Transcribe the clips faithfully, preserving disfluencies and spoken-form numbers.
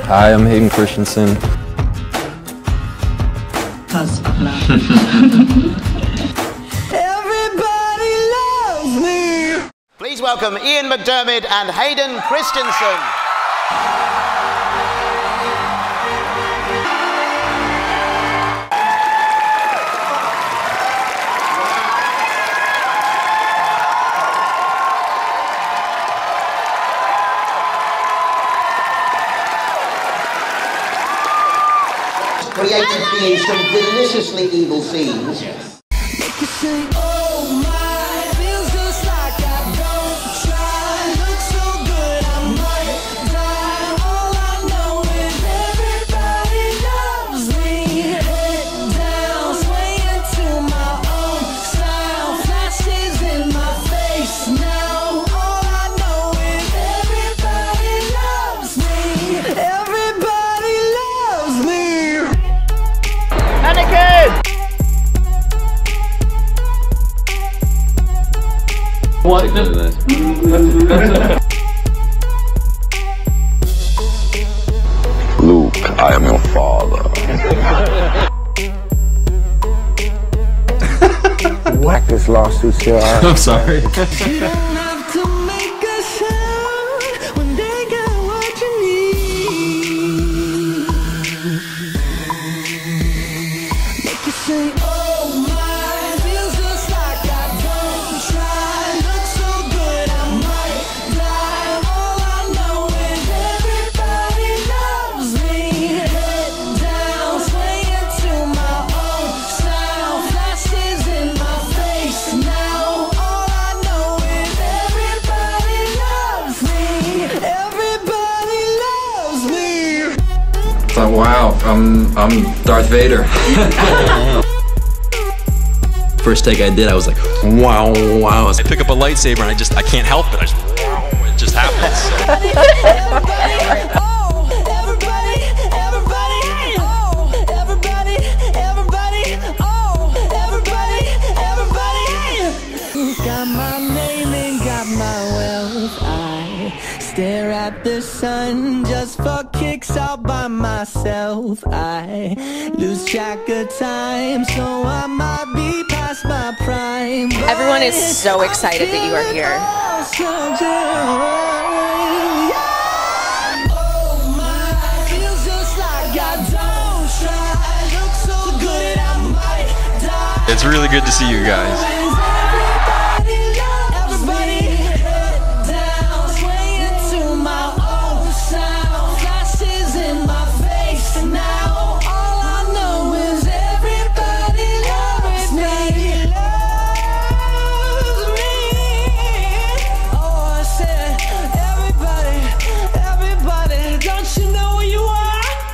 Hi, I'm Hayden Christensen. Everybody loves me. Please welcome Ian McDiarmid and Hayden Christensen. Created being some deliciously evil scenes. Yes. Make you say, oh my, feels just like I don't try. Look so good, I might die. All I know is everybody loves me. Head down, swaying to my own style. Flashes in my face now. All I know is everybody loves me. Everybody loves me. Anakin! What? Luke, I am your father. Whack this lawsuit still out. I'm sorry. You don't have to make a sound when they got what you need. Make you say, oh my, feels just like I don't try. Look so good, I might die. All I know is everybody loves me. Head down, swaying to my own style. Flashes in my face now. All I know is everybody loves me. Everybody loves me. Oh, wow, I'm, I'm Darth Vader. First take I did, I was like, wow, wow. I pick up a lightsaber and I just, I can't help it. I just, it just happens. Everybody, oh, everybody, everybody, oh, everybody, everybody, oh, everybody, everybody. Got my name and got my wealth. I stare at the sun just for kicks all by myself. I lose track of time, so I might be past my prime. Everyone is so excited that you are here. Oh my, feels just like I don't try. Look so good, I might die. It's really good to see you guys. Everybody head down, swaying to my own sound. Flashes in my face now. All I know is everybody loves me. Loves me. Oh, I said everybody, everybody. Don't you know who you are?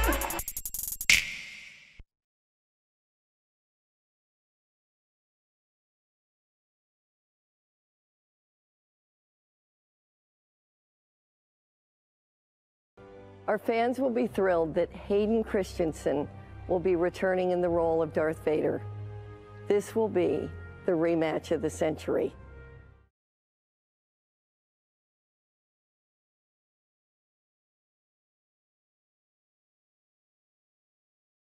Our fans will be thrilled that Hayden Christensen will be returning in the role of Darth Vader. This will be the rematch of the century.